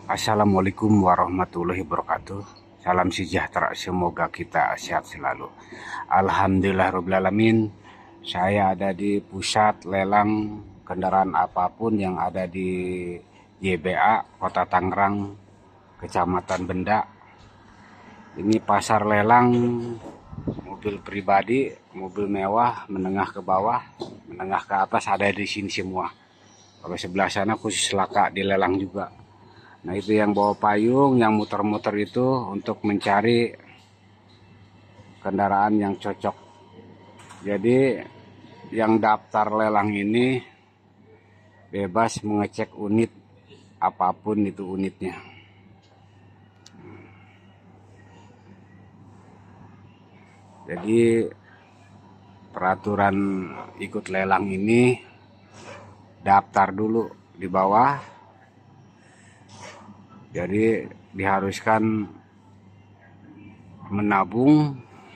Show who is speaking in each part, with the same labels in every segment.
Speaker 1: Assalamualaikum warahmatullahi wabarakatuh. Salam sejahtera, semoga kita sehat selalu. Alhamdulillahirrahmanirrahim. Saya ada di pusat lelang kendaraan apapun yang ada di YBA, Kota Tangerang, Kecamatan Benda. Ini pasar lelang mobil pribadi, mobil mewah, menengah ke bawah, menengah ke atas ada di sini semua. Kalau sebelah sana khusus laka dilelang juga. Nah, itu yang bawa payung, yang muter-muter itu untuk mencari kendaraan yang cocok. Jadi yang daftar lelang ini bebas mengecek unit apapun itu unitnya. Jadi peraturan ikut lelang ini daftar dulu di bawah. Jadi diharuskan menabung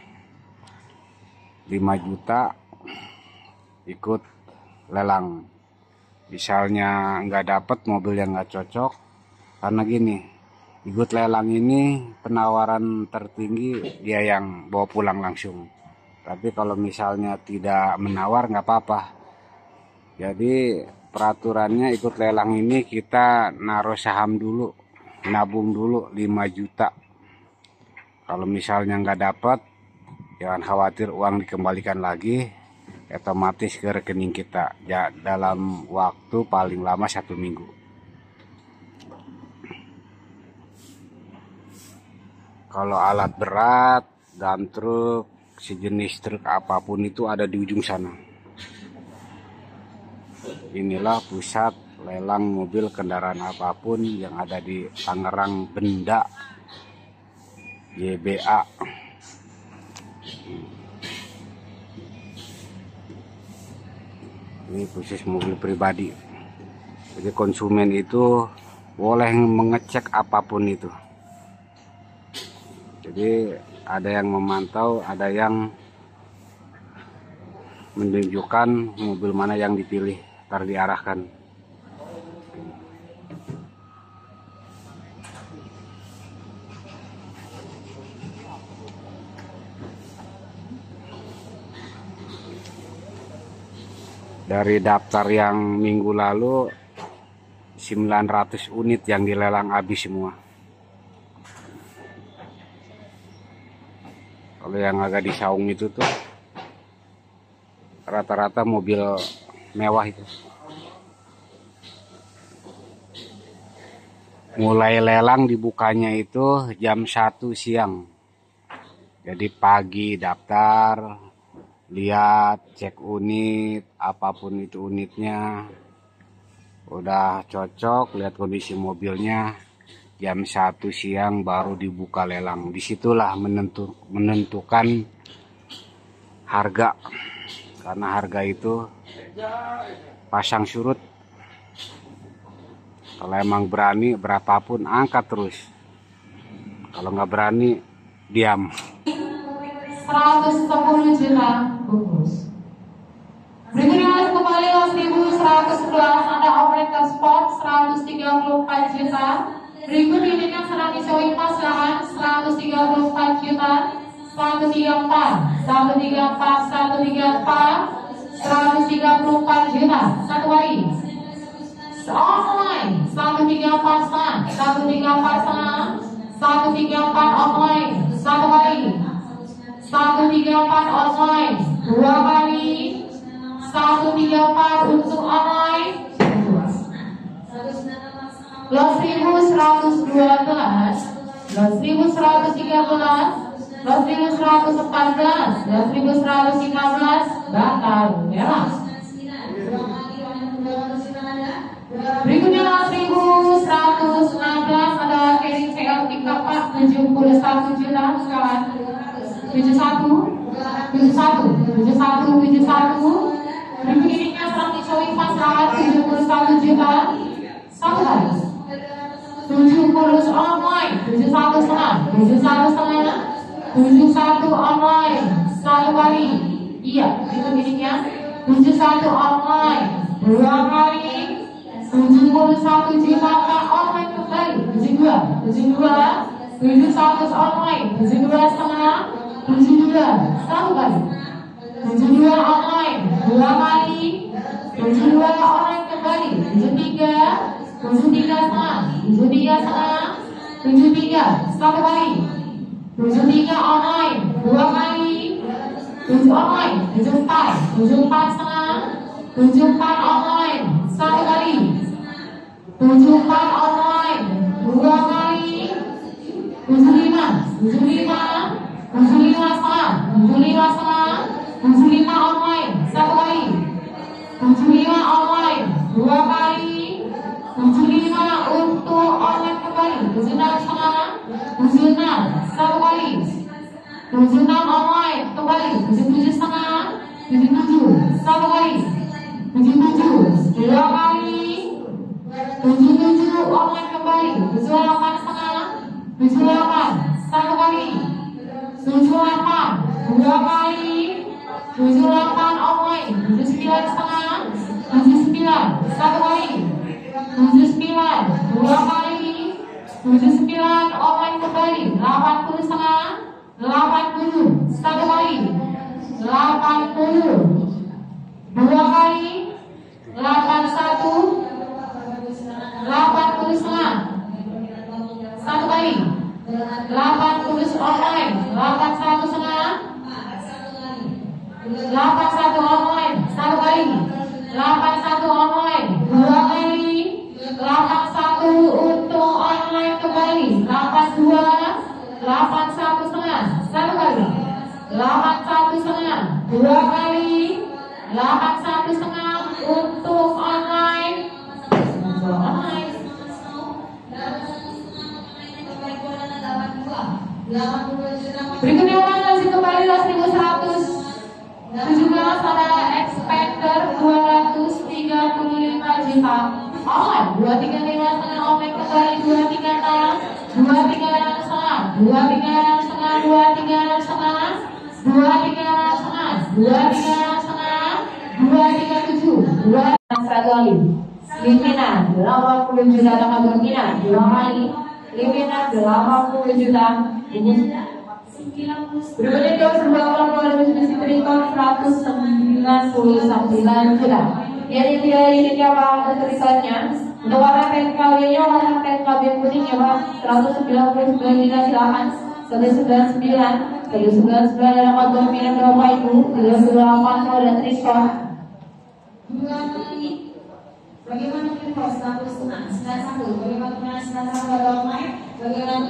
Speaker 1: 5 juta ikut lelang. Misalnya nggak dapat mobil yang nggak cocok, karena gini, ikut lelang ini penawaran tertinggi dia yang bawa pulang langsung. Tapi kalau misalnya tidak menawar nggak apa-apa. Jadi peraturannya ikut lelang ini kita naruh saham dulu, nabung dulu 5 juta. Kalau misalnya nggak dapat, jangan khawatir, uang dikembalikan lagi otomatis ke rekening kita ya, dalam waktu paling lama 1 minggu. Kalau alat berat dan truk, sejenis truk apapun itu ada di ujung sana. Inilah pusat lelang mobil kendaraan apapun yang ada di Tangerang Benda, YBA. Ini khusus mobil pribadi. Jadi konsumen itu boleh mengecek apapun itu. Jadi ada yang memantau, ada yang menunjukkan mobil mana yang dipilih, ntar diarahkan. Dari daftar yang minggu lalu 900 unit yang dilelang habis semua. Kalau yang agak di saung itu tuh rata-rata mobil mewah itu. Mulai lelang dibukanya itu jam 1 siang. Jadi pagi daftar, lihat, cek unit, apapun itu unitnya. Udah cocok, lihat kondisi mobilnya, jam 1 siang baru dibuka lelang. Disitulah menentukan harga. Karena harga itu pasang surut. Kalau emang berani berapapun angkat terus. Kalau nggak berani diam.
Speaker 2: 110 juta bungkus. Berikutnya kembali 1111 ada operator sport 134 juta. Berikut unit yang sedang disewa pasangan 134 juta. 134 134 juta. Satu lagi. Online 134 online. Satu lagi. 134 online 2 kali. 134 untuk online. Los 1112, Los 1113, Los 1114, Los 1115 batal merah. Berikutnya Los 1116 ada carrying CL 34 71 juta kawan. 71. Berikutnya serang dicowi pasangan 71 juta. Satu lagi 70 online 71 online. Satu kali. Iya, berikutnya 71 online 2 kali. 71 juta online kembali. 72, 71 online, 72 setengah, 72 satu kali, 72 online dua kali, 72 online kembali, 73 setengah, 73 setengah, 73 satu kali, 73 online dua kali, 7 online, 74 setengah, 74 online satu kali, 74 online dua kali, 75 setengah, 75 online satu kali, 75 online dua kali, 75 untuk online kembali, 76 setengah, 76 satu kali, 76 online kembali, 77 setengah, 77 satu kali, 77 dua kali, 77 online kembali, 78 setengah, 78 satu kali, 78 dua kali, 78 online, 79 setengah, 79 satu kali, 79 dua kali, 79 online kembali, 80 setengah, 80 satu kali, 80 dua kali, 81 80 setengah satu kali, 80 online, 81 setengah, 81 online satu kali, 81 online dua kali, 81 untuk online kembali, 82 81 setengah satu kali, 81 setengah dua kali, 81 setengah untuk online. Berikutnya masih kembali 1117 pada expander 235 juta online, 235 setengah online kembali, 236 setengah, 236 setengah, 236 setengah, 236 setengah, 236 setengah, 237 satu kali. Liminan 80 juta tambah berminat dua kali, liminan 80 juta. Berikutnya dia berbawah keluar bisnis Triton 199 juta. Jadi dia ini apa untuk Tritonnya? Untuk warna PNKW-nya warna PNKW kuning ya Pak, 199 juta silakan. 199 ada kantor minat berapa itu? 380 dan Triton. Bagaimana kita 191? Bagaimana 191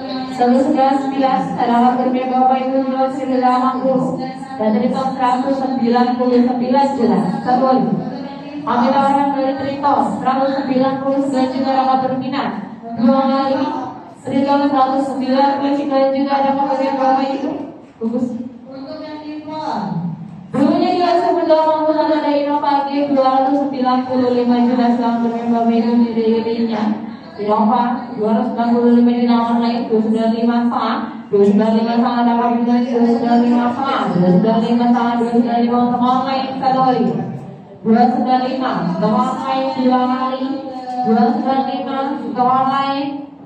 Speaker 2: ada kantor minat berapa itu? 380 dan Triton 199 juta. Satu lagi. Kami tawarkan dari Triton 199 juta ada kantor minat. Dua kali. Triton 199 juta ada kantor minat berapa itu? Bagus. Untuk yang Triton. Dulunya juga sebelum menggunakan ada inovasi 295 juta selama bermember itu di dirinya. Innova 295 juta online, 295 setengah, 295 setengah dapat juga 295 setengah, 295 setengah, 295 untuk online satu kali, 295 untuk online dua kali, 295 untuk online,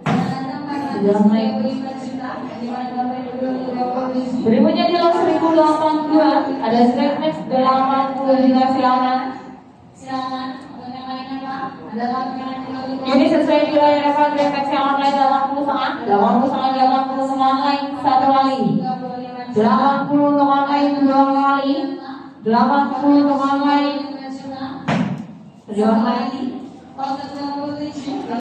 Speaker 2: 295. Berikutnya di lot 1082 ada strike match 80 juta silakan. Ini sesuai nilai refleksi online 80 setengah, 80 setengah, 80 setengah online satu kali, 80 untuk online dua kali, 80 untuk online dua kali.